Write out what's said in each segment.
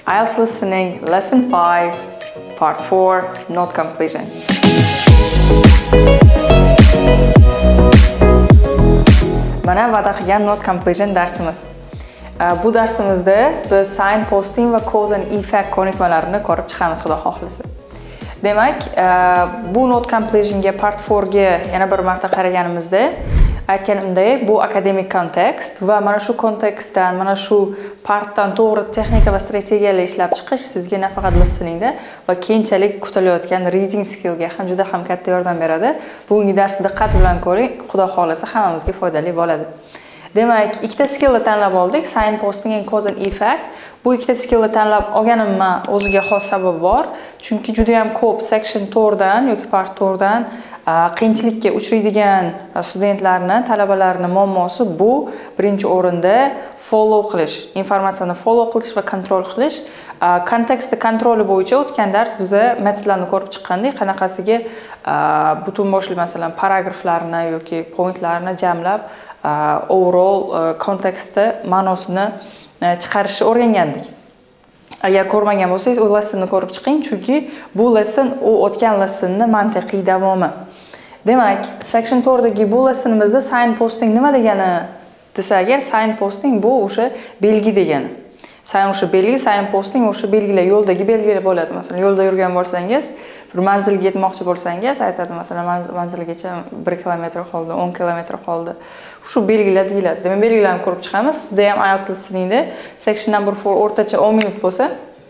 IELTS Listening Lesson 5 Part 4 Note Completion. Mana va'da qilgan Note Completion darsimiz. Bu darsimizda biz signposting va cause and effect ko'nikmalarini ko'rib chiqamiz, xudo xohlasa. Demak, bu Note Completionga Part 4ga yana bir marta qaraganimizda aytganimdek, bu akademik kontekst va mana shu kontekstdan, mana shu partdan to'g'ri texnika va strategiyalar ishlab chiqish sizga nafaqat listeningda va keyinchalik kutilayotgan reading skillga ham juda ham katta yordam beradi. Bugungi darsni diqqat bilan ko'ring, xudo xolasa hammamizga foydali bo'ladi. Demak, ikkita skillni tanlab oldik, signposting and cause and effect. Bu ikkita skillni tanlab olganimga o'ziga xos sabab bor. Chunki juda ham ko'p section 4dan yoki part 4dan qiyinchilikka uchraydigan studentlarni, talabalarni muammosi bu birinchi o'rinda follow qilish, informatsiyani follow qilish va kontrol qilish. Kontekstni kontroli bo'yicha o'tgan dars biza metodlarni ko'rib chiqqandik, qanaqasiga butun boshli masalan paragraflarni yoki pointlarni jamlab overall kontekstni ma'nosini chiqarishni o'rgangandik. Agar ko'rmagan bo'lsangiz, u lessonni ko'rib chiqing, chunki bu lesson u o'tgan lessonni mantiqiy davomi. Demak, section 4dagi bu lessonimizda signposting nima degani desa agar, signposting bu o'sha belgi degani. Signposting o'sha belgilar, yo'ldagi belgilar bo'ladi. Masalan, yo'lda yurgan bo'lsangiz, bir manzilga yetmoqchi bo'lsangiz, aytadi masalan manzilgacha 1 kilometr qoldi, 10 kilometr qoldi. Shu belgilar deyiladi. Demak, belgilarni ko'rib chiqamiz. Sizda ham IELTS listeningda section number 4 o'rtacha 10 minut bo'lsa,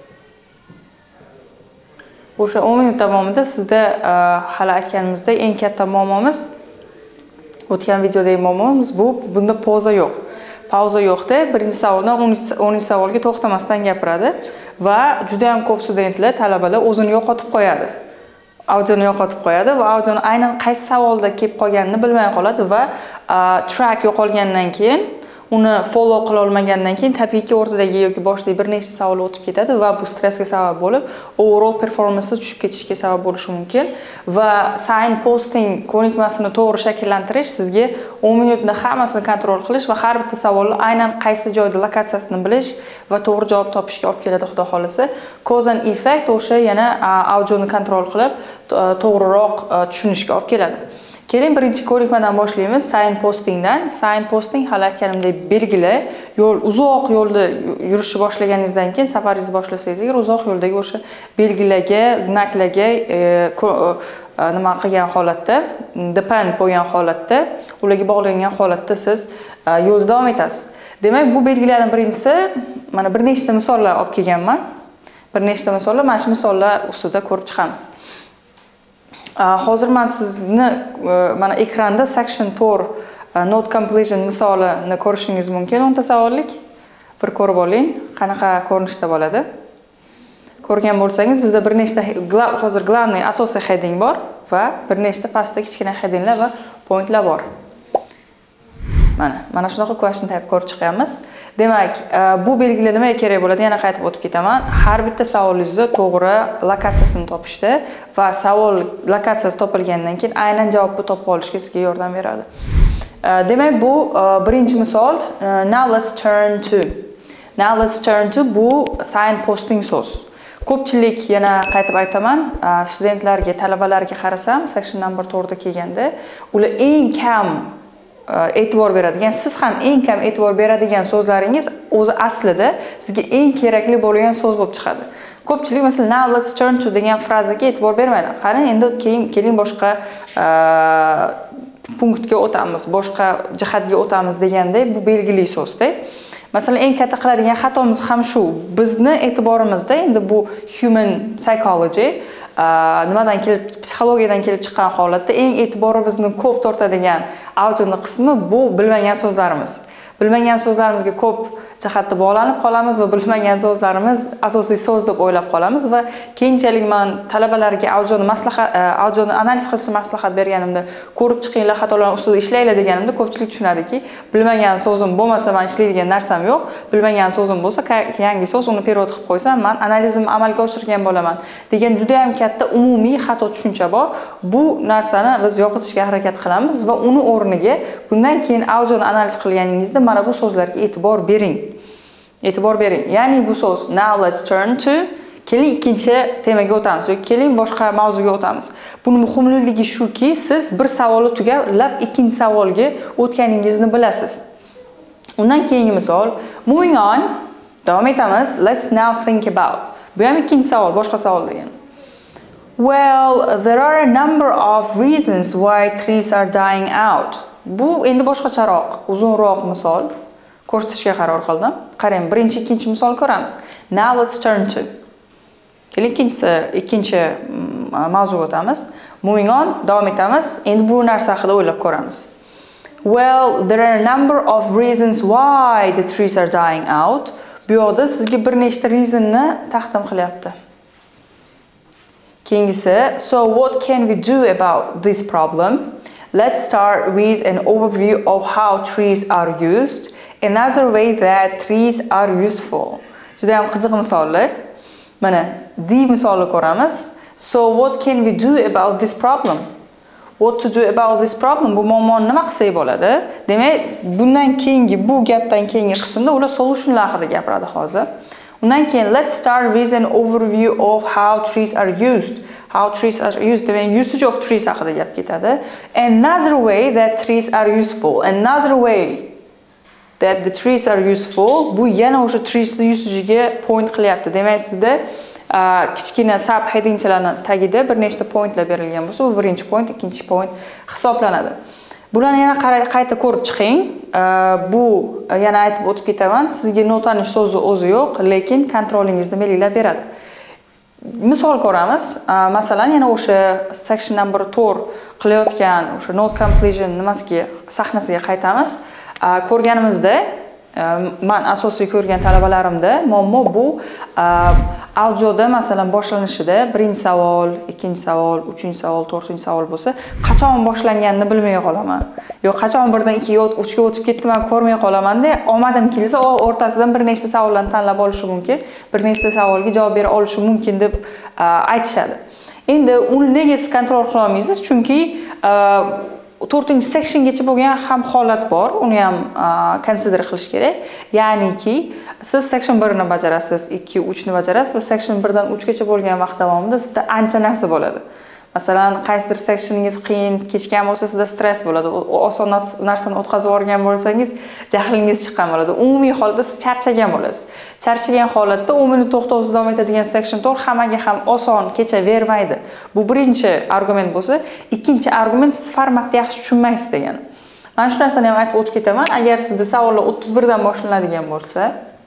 o'sha 10 minut davomida sizda hali aytganimizdek eng katta muammomiz, o'tgan videodagi muammomiz bunda pauza yo'q. Pauza yo'qda birinchi savoldan 10-chi savolga to'xtamasdan gapiradi va juda ham ko'p studentlar, talabalar o'zini yo'qotib qo'yadi. Audioni yo'qotib qo'yadi va audioni aynan qaysi savolda kelib qolganini bilmay qoladi va track yo'qolgandan keyin, uni follow qila olmagandan keyin tabiiyki o'rtadagi yoki boshidagi bir nechta savol o'tib ketadi va bu stressga sabab bo'lib, overall performance tushib ketishiga sabab bo'lishi mumkin va signposting ko'nikmasini to'g'ri shakllantirish sizga 10 minutni hammasini kontrol qilish va har bitta savolni aynan qaysi joyda lokatsiyasini bilish va to'g'ri javob topishga olib keladi, xudo xolasa. Cause and effect o'sha yana audioni kontrol qilib to'g'riroq tushunishga olib keladi. Keling, birinchi ko'nikmadan boshlaymiz, signpostingdan. Signposting hali aytganimdek belgilar, uzoq yo'lda yurishni boshlaganingizdan keyin, safaringizni boshlasangiz agar uzoq yo'ldagi o'sha belgilarga, znaklarga nima qilgan holatda, depend bo'lgan holatda, ularga bog'langan holatda siz yo'lda davom etasiz. Demak, bu belgilarning birinchisi, mana bir nechta misollar olib kelganman. Bir nechta misollar, mana shu misollar ustida ko'rib chiqamiz. Hozir men sizni mana ekranda section 4 note completion misolini ko'rishingiz mumkin. 10 ta savollik. Bir ko'rib oling, qanaqa ko'rinishda bo'ladi. Ko'rgan bo'lsangiz, bizda bir nechta hozir главный asosiy heading bor va bir nechta pastda kichkina headinglar va pointlar bor. Mana shunaqa question type ko'rib chiqamiz. Demak, bu belgilar nimaga kerak bo'ladi? Yana qaytib o'tib ketaman. Har bitta savolingizni to'g'ri lokatsiyasini topishda va savol lokatsiyasi topilgandan keyin aynan javobni topib olishga sizga yordam beradi. Demak, bu birinchi misol. Now let's turn to. Now let's turn to bu signposting so'z. Ko'pchilik, yana qaytib aytaman, studentlarga, talabalarga qarasam, section number 4da kelganda, ular eng kam e'tibor beradigan, siz ham eng kam e'tibor beradigan so'zlaringiz o'zi aslida sizga eng kerakli bo'lgan so'z bo'lib chiqadi. Ko'pchilik masalan now let's turn to degan frazaga e'tibor bermaydi. Qarang, endi keling boshqa punktga o'tamiz, boshqa jihatga o'tamiz deganda bu belgili so'zda. Masalan, eng katta qiladigan xatomiz ham shu. Bizni e'tiborimizda endi bu human psychology nimadan kelib, psixologiyadan kelib chiqqan holatda eng e'tiborimizni ko'p tortadigan audioni qismi bu bilmagan so'zlarimiz. Bilmagan so'zlarimizga ko'p jihatda bog'lanib qolamiz va bilmagan so'zlarimiz asosiy so'z deb o'ylab qolamiz va keyinchalik men talabalarga audioni analiz qilishni maslahat berganimda, ko'rib chiqinglar, xatolar ustida ishlanglar deganimda ko'pchilik tushunadiki, bilmagan so'zim bo'lmasa men ishlaydigan narsam yo'q, bilmagan so'zim bo'lsa, yangi so'z uni perevod qilib qo'ysam, men analizimni amalga oshirgan bo'laman degan juda ham katta umumiy xato tushuncha bor. Bu narsani biz yo'qotishga harakat qilamiz va uni o'rniga bundan keyin audioni analiz qilganingizda mana bu so'zlarga e'tibor bering. E'tibor bering. Ya'ni bu so'z now let's turn to keling ikkinchi temaga o'tamiz yoki keling boshqa mavzuga o'tamiz. Buning muhimligi shuki, siz bir savolni tugab, ikkinchi savolga o'tganingizni bilasiz. Undan keyingi misol, moving on, davom etamiz. Let's now think about. Bu ham ikkinchi savol, boshqa savol degan. Well, there are a number of reasons why trees are dying out. Bu endi boshqacharoq, uzunroq misol ko'rsatishga qaror qildim. Qarang, birinchi, ikkinchi misol ko'ramiz. Now let's turn to. Keling ikkinchi mavzuga o'tamiz. Moving on, davom etamiz. Endi bu narsa haqida o'ylab ko'ramiz. Well, there are a number of reasons why the trees are dying out. Bu yoqda sizga bir nechta reasonni taqdim qilyapti. Keyingisi, so what can we do about this problem? Let's start with an overview of how trees are used. Another way that trees are useful. Juda ham qiziq misollar. Mana, D misolni ko'ramiz. So what can we do about this problem? What to do about this problem? Bu muammoni nima qilsak bo'ladi? Demak, bundan keyingi bu gapdan keyingi qismda ular solutionlar haqida gapiradi hozir. Undan keyin let's start with an overview of how trees are used. How trees are used, demak usage of trees haqida gap ketadi. Another way that trees are useful. Another way that the trees are useful. Bu yana o'sha trees usage'iga point qilyapti. Demak, sizda kichkina subheadingchalarni tagida bir nechta pointlar berilgan bo'lsa, bu birinchi point, ikkinchi point hisoblanadi. Bularni yana qayta ko'rib chiqing. Bu yana aytib o'tib ketaman. Sizga notanish so'zi o'zi yo'q, lekin kontrolingizni belgilab beradi. Misol ko'ramiz. Masalan, yana o'sha section number 4 qilayotgan o'sha note completion nimasiga, sahnasiga qaytamiz. Ko'rganimizda, men asosiy ko'rgan talabalarimda muammo bu audioda masalan boshlanishida birinchi savol, ikkinchi savol, uchinchi savol, to'rtinchi savol bo'lsa, qachon boshlanganini bilmay qolaman. Yo'q, qachon birdan 2 ga 3 ga o'tib ketdim, ko'rmay qolaman-da, omadim kelsa, o'rtasidan bir nechta savollarni tanlab olishi mumkin, bir nechta savolga javob bera olishi mumkin deb aytishadi. Endi uni nega siz kontrol qila olmaysiz? Chunki 4-sectiongacha bo'lgan ham holat bor, uni ham consider qilish kerak. Ya'niki, siz section 1 ni bajarasiz, 2, 3 ni bajarasiz va section 1 dan 3 gacha bo'lgan vaqt davomida sizda ancha narsa bo'ladi. Masalan, qaysidir sectioningiz qiyin kechgan bo'lsa, sizda stress bo'ladi. Oson narsani o'tkazib yuborgan bo'lsangiz, jahlingiz chiqqan bo'ladi. Umumiy holatda siz charchagan bo'lasiz. Charchagan holatda 10 minut to'xtovsiz davom etadigan section 4 hammaga ham oson kechavermaydi. Bu birinchi argument bo'lsa, ikkinchi argument siz formatni yaxshi tushunmaysiz degan. Mana shu narsani ham aytib o'tib ketaman. Agar sizda savollar 31 dan boshlanadigan bo'lsa,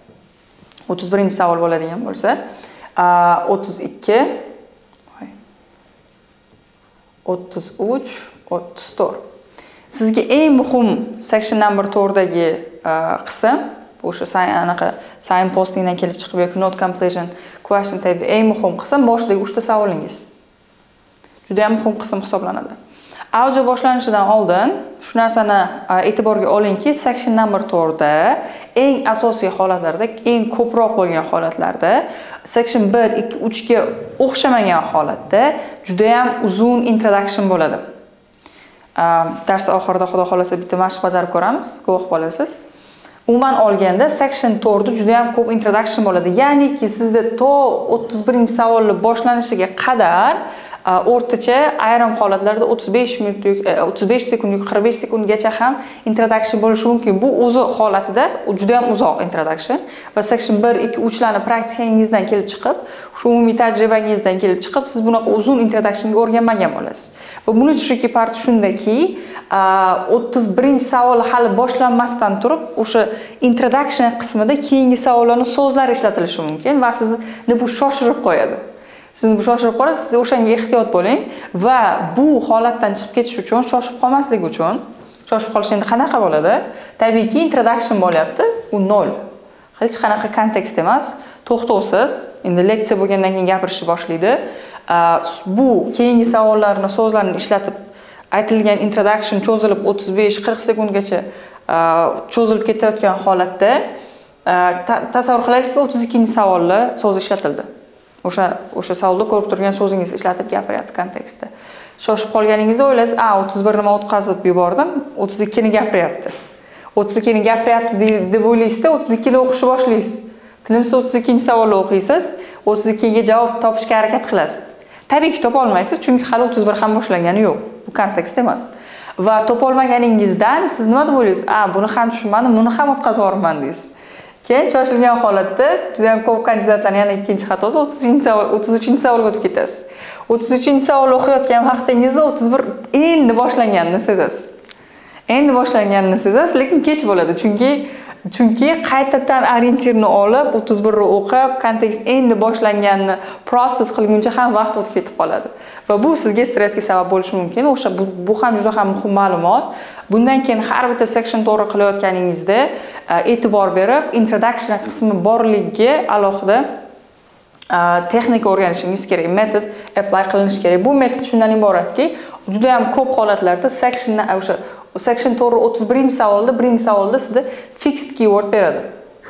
31-savol bo'ladigan bo'lsa, 32 33, 34. Sizga eng muhim section number 4dagi qism, o'sha signpostingdan kelib chiqib yoki note completion question type eng muhim qism boshidagi 3 ta savolingiz. Juda ham muhim qism hisoblanadi. Audio boshlanishidan oldin shu narsani e'tiborga olingki, section number 4da eng asosiy holatlarda, eng ko'proq bo'lgan holatlarda section 1, 2, 3 ga o'xshamagan holatda juda ham uzun introduction bo'ladi. Dars oxirida xudo xolasa bitta mashq bajarib ko'ramiz, guvoh bo'lasiz. Umuman olganda section 4da juda ham ko'p introduction bo'ladi. Ya'niki sizda to 31-savolni boshlanishiga qadar o'rtacha ayrim holatlarda 35 minut, 35 sekund, 45 sekundgacha ham introduction bo'lishi mumkin. Bu o'zi holatida juda ham uzoq introduction va section 1, 2, 3 larni praktikangizdan kelib chiqib, shu umumiy tajribangizdan kelib chiqib, siz bunaqa uzun introductionga o'rganmagan bo'lasiz. Va buni tricky part shundaki, 31-savol hali boshlanmasdan turib, o'sha introduction qismida keyingi savollarning so'zlari ishlatilishi mumkin va sizni bu shoshirib qo'yadi. Sizni bu shoshirib qo'yadi, siz o'shanga ehtiyot bo'ling va bu holatdan chiqib ketish uchun, shoshib qolmaslik uchun, shoshib qolish endi qanaqa bo'ladi? Tabiiyki introduction bo'lyapti, u 0. Hech qanaqa kontekst emas, to'xtovsiz, endi leksiya bo'lgandan keyin gapirishni boshlaydi. Bu keyingi savollarni, so'zlarni ishlatib aytilgan introduction cho'zilib 35-40 sekundgacha cho'zilib ketayotgan holatda tasavvur qilaylik, 32-savolda so'z ishlatildi. O'sha savolda ko'rib turgan so'zingizni ishlatib gapiryapti kontekstda. Shoshib qolganingizda o'ylaysiz, 31 ni o'tkazib yubordim, 32 ni gapiryapti. 32 ni gapiryapti deb o'ylaysizda, 32 ni o'qishni boshlaysiz. Tinimsiz 32-savolni o'qiysiz, 32 ga javob topishga harakat qilasiz. Tabiiyki topa olmaysiz, chunki hali 31 ham boshlangani yo'q. Bu kontekst emas. Va topa olmaganingizdan siz nima deb o'ylaysiz? Buni ham tushunmadim, buni ham o'tkazib yuborman deysiz. Keyin shoshilgan holatda juda ham ko'p kandidatlarning yana ikkinchi xatosi 33-savolga o'tib ketasiz. 33-savolni o'qiyotgan vaqtingizda 31 endi boshlanganini sezasiz. Endi boshlanganini sezasiz, lekin kech bo'ladi, chunki qaytadan orientirni olib 31 ni o'qib, kontekst endi boshlanganini proses qilguncha ham vaqt o'tib ketib qoladi. Va bu sizga stressga sabab bo'lishi mumkin. O'sha bu ham juda ham muhim ma'lumot. Bundan keyin har bitta section to'g'ri qilayotganingizda e'tibor berib, introduction qismi borligiga alohida texnika o'rganishingiz kerak, metod apply qilinishi kerak. Bu metod shundan iboratki, juda ham ko'p holatlarda section to'g'ri 31-savolda, birinchi savolda sizga fixed keyword beradi.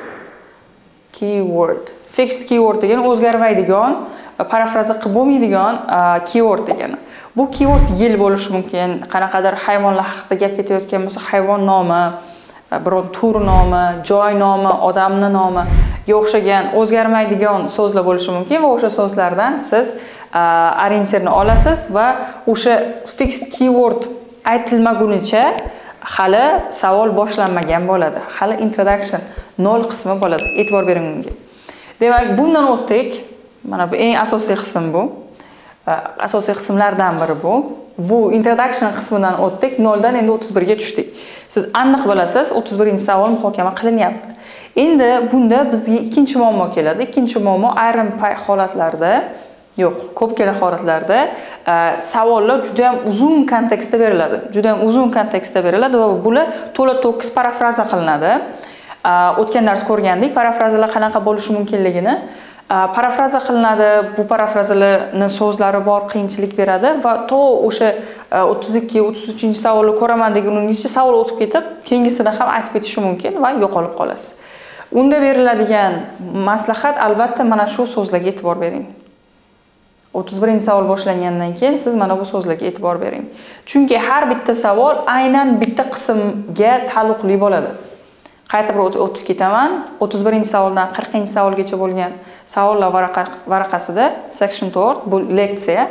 Keyword. Fixed keyword degani o'zgarmaydigan, parafraza qilib bo'lmaydigan keyword degani. Bu keyword yil bo'lishi mumkin, qanaqadir hayvonlar haqida gap ketayotgan bo'lsa, hayvon nomi, biron tur nomi, joy nomi, odamning nomi o'xshagan o'zgarmaydigan so'zlar bo'lishi mumkin va o'sha so'zlardan siz orientirni olasiz va o'sha fixed keyword aytilmagunicha hali savol boshlanmagan bo'ladi. Hali introduction 0 qismi bo'ladi. E'tibor bering bunga. Demak, bundan o'tdik. Mana bu eng asosiy qism bu. Asosiy qismlardan biri bu. Bu introduction qismidan o'tdik, 0 dan endi 31 ga tushdik. Siz aniq bilasiz, 31-savol muhokama qilinyapti. Endi bunda bizga ikkinchi muammo keladi. Ikkinchi muammo ayrim holatlarda ko'pgina holatlarda savollar juda ham uzun kontekstda beriladi. Juda ham uzun kontekstda beriladi va bular to'la to'kis parafraza qilinadi. O'tgan dars ko'rgandik, parafrazalar qanaqa bo'lishi mumkinligini. Parafraza qilinadi, bu parafrazalarning so'zlari bor, qiyinchilik beradi va to o'sha 32-33-savolni ko'raman deguningizcha savol o'tib ketib, keyingisini ham aytib ketishi mumkin va yo'qolib qolasiz. Unda beriladigan maslahat albatta mana shu so'zlarga e'tibor bering. 31-savol boshlangandan keyin siz mana bu so'zlarga e'tibor bering. Chunki har bitta savol aynan bitta qismga taalluqli bo'ladi. Qayta bir o'tib ketaman. 31-savoldan 40-savolgacha bo'lgan savollar varaqasida section 4 bu leksiya,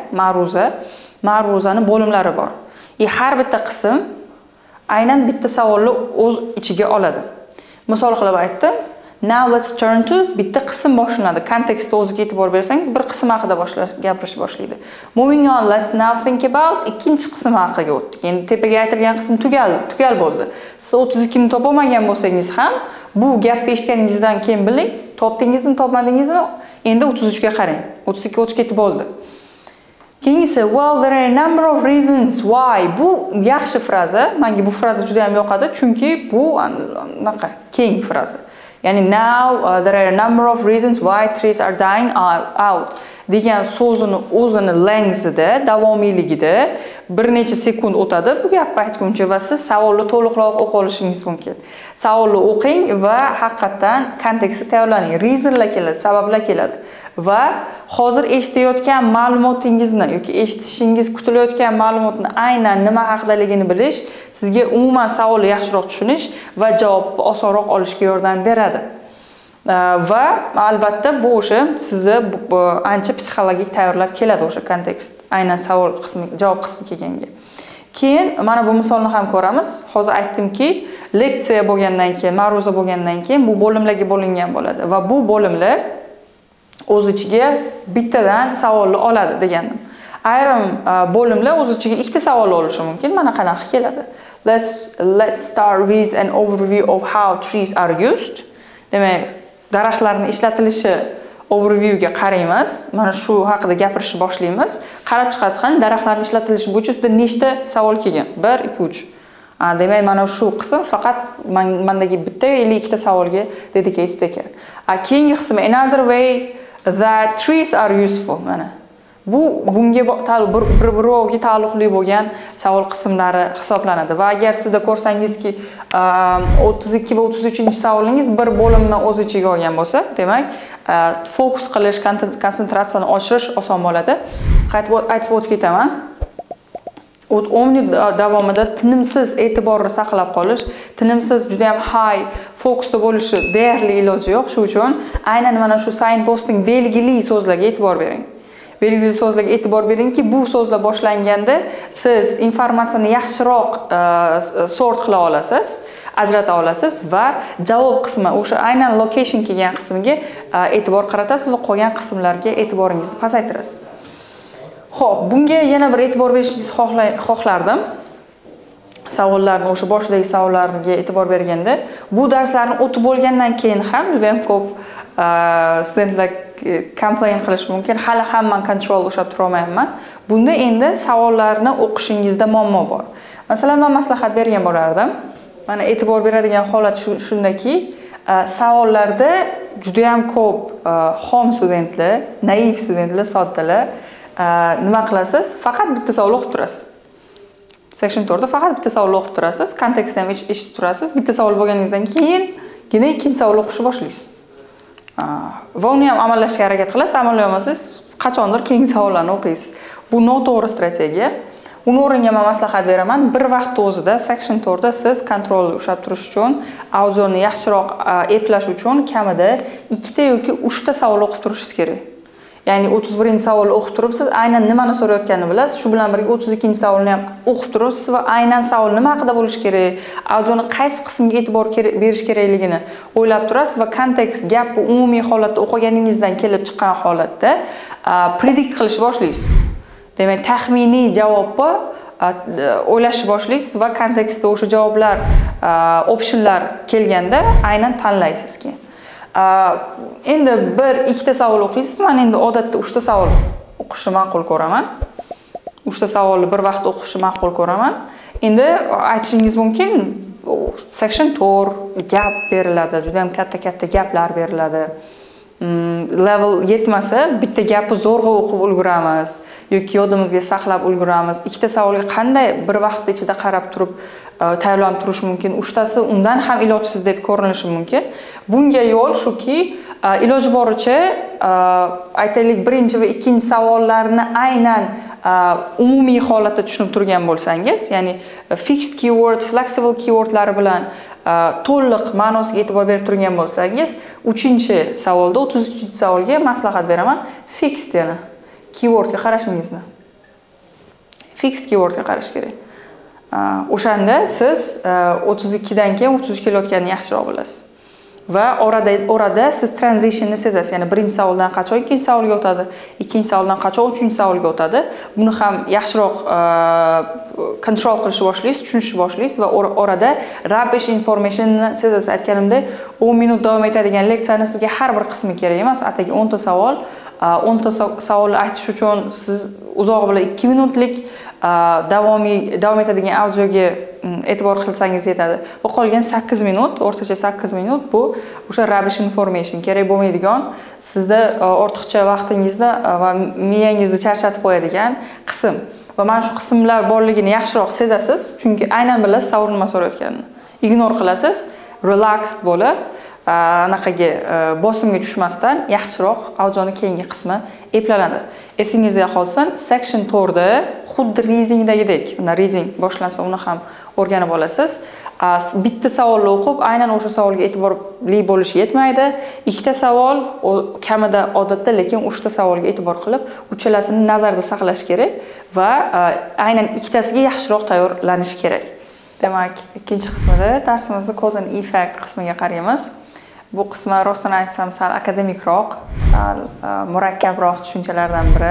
ma'ruzaning bo'limlari bor. Har bitta qism aynan bitta savolni o'z ichiga oladi. Misol qilib aytdim. Now let's turn to bitta qism boshlanadi. Kontekstga o'ziga e'tibor bersangiz bir qism haqida gapirish boshlaydi. Moving on, let's now think about ikkinchi qism haqida o'tdik. Endi tepaga aytilgan qism tugal bo'ldi. Siz 32 ni topolmagan bo'lsangiz ham bu gapni eshitganingizdan keyin biling, topdingizmi, topmadingizmi, endi 33 ga qarang. 32 o'tib ketib bo'ldi. Keyingisi, well, there are a number of reasons why. Bu yaxshi fraza. Menga bu fraza juda ham yoqadi, chunki bu anaqa keng fraza. Ya'ni now there are a number of reasons why trees are dying out degan so'zini o'zini lengthida, davomiyligida bir necha sekund o'tadi bu gapni aytguncha va siz savolni to'liqroq o'qib olishingiz mumkin. Savolni o'qing va haqiqatan kontekstga tayyorlaning. Reasonlar keladi, sabablar keladi va hozir eshitayotgan ma'lumotingizni yoki eshitishingiz kutilayotgan ma'lumotni aynan nima haqidaligini bilish sizga umuman savolni yaxshiroq tushunish va javobni osonroq olishga yordam beradi. Va albatta bu o'sha sizni ancha psixologik tayyorlab keladi o'sha kontekst. Aynan savol qismi, javob qismi kelganga. Keyin mana bu misolni ham ko'ramiz. Hozir aytdimki, leksiya bo'lgandan keyin, ma'ruza bo'lgandan keyin bu bo'limlarga bo'lingan bo'ladi va bu bo'limlar o'z ichiga bittadan savolni oladi degandim. Ayrim bo'limlar o'z ichiga ikkita savol olishi mumkin. Mana qanaqa keladi. Let's start with an overview of how trees are used. Demak, daraxtlarning ishlatilishi overview-ga qaraymiz. Mana shu haqida gapirishni boshlaymiz. Qarab chiqasiz, qani daraxtlarning ishlatilishi bo'yicha sizda nechta savol kelgan? 1, 2, 3. Demak, mana shu qism faqat mendagi bitta yoki ikkita savolga dedicated ekan. Keyingi qism another way that trees are useful. Mana bu bunga birovga taalluqli bo'lgan savol qismlari hisoblanadi va agar sizda ko'rsangizki 32 va 33-savolingiz bir bo'limni o'z ichiga olgan bo'lsa, demak, fokus qilish, konsentratsiyani oshirish oson bo'ladi. Aytib o'tib ketaman. 10 yil davomida tinimsiz e'tiborni saqlab qolish, tinimsiz juda ham high fokusda bo'lishi deyarli iloji yo'q. Shuning uchun aynan mana shu signposting belgili so'zlarga e'tibor bering. Belgili so'zlarga e'tibor beringki, bu so'zlar boshlanganda siz informatsiyani yaxshiroq sort qila olasiz, ajrata olasiz va javob qismi, o'sha aynan location kelgan qismiga e'tibor qaratasiz va qolgan qismlarga e'tiboringizni pasaytirasiz. Xo'p, bunga yana bir e'tibor berishingizni xohlardim. Savollarni, o'sha boshdagi savollarga e'tibor berganda, bu darslarni o'tib bo'lgandan keyin ham juda ham ko'p studentlar complain qilish mumkin. Hali hamma control ushlab tura olmayapman. Bunda endi savollarni o'qishingizda muammo bor. Masalan, men maslahat bergan bo'lardim. Mana e'tibor beradigan holat shundaki, savollarda juda ham ko'p xom studentlar, naiv studentlar, soddalar nima qilasiz? Faqat bitta savol o'qib turasiz. Section 4da faqat bitta savol o'qib turasiz, kontekstni ham eshitib turasiz. Bitta savol bo'lganingizdan keyingina ikkinchi savol o'qishni boshlaysiz. Va uni ham amallashga harakat qilasiz, amallay olmasangiz qachondir keyingi savollarni o'qiysiz. Bu noto'g'ri strategiya. Uni o'rniga men maslahat beraman. Bir vaqtda o'zida section 4da siz kontrolni ushlab turish uchun, audioni yaxshiroq eplash uchun kamida 2 ta yoki 3 ta savol o'qib turishingiz kerak. Ya'ni 31-savolni o'qib turibsiz, aynan nimani so'rayotganini bilasiz. Shu bilan birga 32-savolni ham o'qib turibsiz va aynan savol nima haqida bo'lishi kerak, audioni qaysi qismiga e'tibor berish kerakligini o'ylab turasiz va kontekst, gapni umumiy holatda o'qiganingizdan kelib chiqqan holatda predict qilishni boshlaysiz. Demak, taxminiy javobni o'ylashni boshlaysiz va kontekstda o'sha javoblar, optionlar kelganda aynan tanlaysiz keyin. Endi 1-2 ta savol o'qiysiz. Men endi odatda 3 ta savol o'qishni ma'qul ko'raman. 3 ta savolni bir vaqt o'qishni ma'qul ko'raman. Endi aytishingiz mumkin, section 4 gap beriladi, juda ham katta gaplar beriladi. Level yetmasa, bitta gapni zo'rg'a o'qib ulguramiz yoki yodimizga saqlab ulguramiz. 2 ta savolga qanday bir vaqt ichida qarab turib tayyorlanib turish mumkin? 3tasi undan ham ilojsiz deb ko'rinishi mumkin. Bunga yo'l shuki, iloji boricha aytaylik, birinchi va ikkinchi savollarni aynan umumiy holatda tushunib turgan bo'lsangiz, ya'ni fixed keyword, flexible keywordlari bilan to'liq ma'nosiga e'tibor berib turgan bo'lsangiz, 3-savolda, 33-savolga maslahat beraman, fixed yana keywordga qarashingizni. Fixed keywordga qarash kerak. O'shanda siz 32 dan keyin 33 kelayotganini yaxshiroq bilasiz. Va orada siz transitionni sezasiz. Ya'ni birinchi savoldan qachon ikkinchi savolga o'tadi, ikkinchi savoldan qachon uchinchi savolga o'tadi. Buni ham yaxshiroq kontrol qilishni boshlaysiz, tushunishni boshlaysiz va orada rubbish informationni sezasiz. Aytganimdek, 10 minut davom etadigan leksiyani sizga har bir qismi kerak emas. Atigi 10 ta savol, 10 ta savolni aytish uchun siz uzog'i bilan 2 minutlik davom etadigan audioga e'tibor qilsangiz yetadi. Va qolgan 8 minut, o'rtacha 8 minut bu o'sha rubbish information, kerak bo'lmaydigan, sizda ortiqcha vaqtingizni va miyangizni charchatib qo'yadigan qism. Va mana shu qismlar borligini yaxshiroq sezasiz, chunki aynan bilasiz savol nima so'rayotganini. Ignore qilasiz, relaxed bo'lib, anaqaga bosimga tushmasdan yaxshiroq audioni keyingi qismi eplanadi. Esingizga qolsin, section 4da xuddi readingdagidek, reading boshlansa uni ham o'rganib olasiz. Bitta savolni o'qib, aynan o'sha savolga e'tiborli bo'lish yetmaydi. 2 ta savol kamida odatda, lekin 3 ta savolga e'tibor qilib, uchalasini nazarda saqlash kerak va aynan ikkitasiga yaxshiroq tayyorlanish kerak. Demak, ikkinchi qismida darsimizni cause and effect qismiga qaraymiz. Bu qismi rostini aytsam sal akademikroq, sal murakkabroq tushunchalardan biri.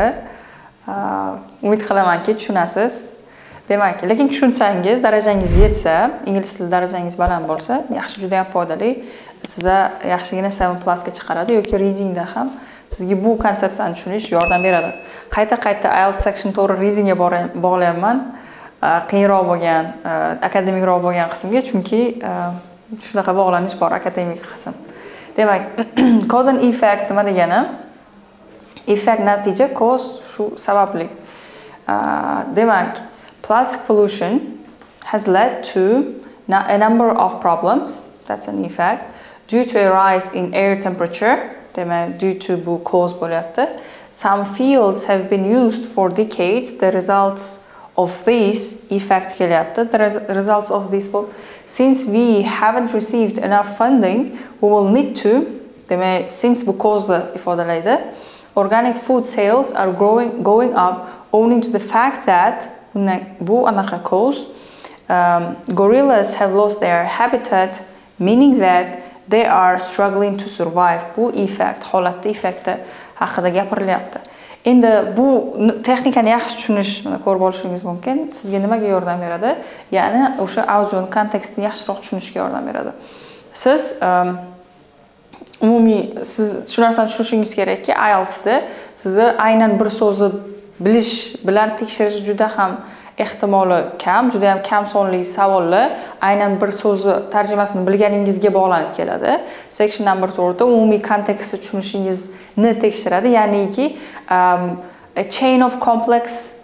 Umid qilamanki tushunasiz. Demak, lekin tushunsangiz, darajangiz yetsa, ingliz tili darajangiz baland bo'lsa, yaxshi, juda ham foydali. Sizga yaxshigina 7+ ga chiqaradi yoki readingda ham sizga bu konsepsiyani tushunish yordam beradi. Qayta IELTS section 4 readingga bog'layapman. Qiyinroq bo'lgan, akademikroq bo'lgan qismga, chunki shunaqa bog'lanish bor, akademik qism. Demak, cause and effect nima degani? Effect natija, cause shu sababli. Demak, plastic pollution has led to a number of problems, that's an effect, due to a rise in air temperature, demak, due to bu cause bo'lyapti. Some fields have been used for decades. The results of this effect kelyapti. The results of this book. Since we haven't received enough funding, we will need to, demak, since because ifodalaydi. Organic food sales are going up owing to the fact that bu anaqa cause gorillas have lost their habitat, meaning that they are struggling to survive. Bu effect, holatda effekti haqida gapirilyapti. Endi bu texnikani yaxshi tushunish, ko'rib olishingiz mumkin. Sizga nimaga yordam beradi? Ya'ni o'sha audioni kontekstni yaxshiroq tushunishga yordam beradi. Siz umumiy siz shu narsani tushunishingiz kerakki, IELTSda sizni aynan bir so'zni bilish bilan tekshirish juda ham ehtimoli kam, juda ham kam sonli savollar aynan bir so'zni tarjimasini bilganingizga bog'lanib keladi. Section number 4da umumiy kontekstni tushunishingizni tekshiradi, ya'niki a chain of complex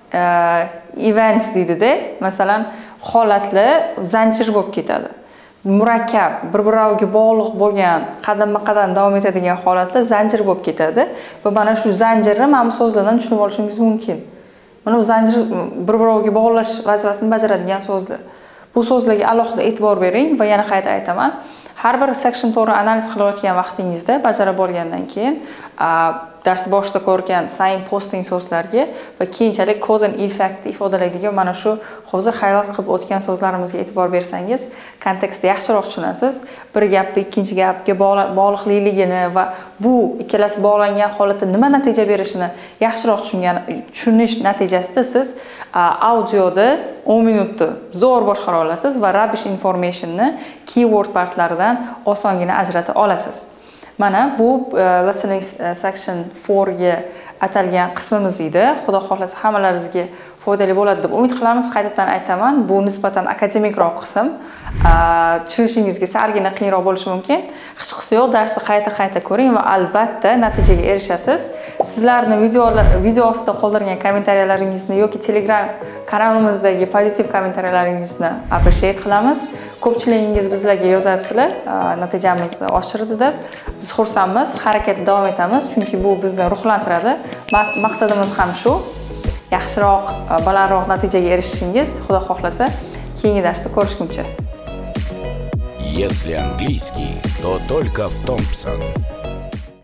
events deydi-da. Masalan, holatlar zanjir bo'lib ketadi. Murakkab, bir-biriga bog'liq bo'lgan, qadamma-qadam davom etadigan holatlar zanjir bo'lib ketadi va mana shu zanjirni mana bu so'zlardan tushunib olishingiz mumkin. Mana bu zanjir bir-biriga bog'lash vazifasini bajaradigan so'zlar. Bu so'zlarga alohida e'tibor bering va yana qayta aytaman. Har bir section to'g'ri analiz qilayotgan vaqtingizda bajarib bo'lgandan keyin dars boshida ko'rgan sign posting so'zlarga va keyinchalik cause and effect ifodalaydigan mana shu hozir hayol qilib o'tgan so'zlarimizga e'tibor bersangiz, kontekstni yaxshiroq tushunasiz. Bir gapni ikkinchi gapga bog'liqligini va bu ikkalasi bog'langan holatda nima natija berishini yaxshiroq tushunish natijasida siz audioda 10 minutda zo'r boshqara olasiz va rubbish informationni keyword partlaridan osongina ajrata olasiz. Mana bu listening section 4 ga atalgan qismimiz edi. Xudo xohlasa hammalaringizga foydali bo'ladi deb umid qilamiz. Qaytadan aytaman, bu nisbatan akademikroq qism. Tushunishingizga salgina qiyinroq bo'lishi mumkin. Hech qisi yo'q, darsni qayta ko'ring va albatta natijaga erishasiz. Sizlarni video ostida qoldirgan kommentariyalaringizni yoki Telegram kanalimizdagi pozitiv kommentariyalaringizni appreciate qilamiz. Ko'pchiligingiz bizlarga yozabsizlar, natijamizni oshirdi deb. Biz xursandmiz, harakatda davom etamiz, chunki bu bizni ruhlantiradi. Maqsadimiz ham shu. Yaxshiroq, balandroq natijaga erishishingiz, Xudo xohlasa, keyingi darsda ko'rishguncha. Если английский, то только в Томпсон.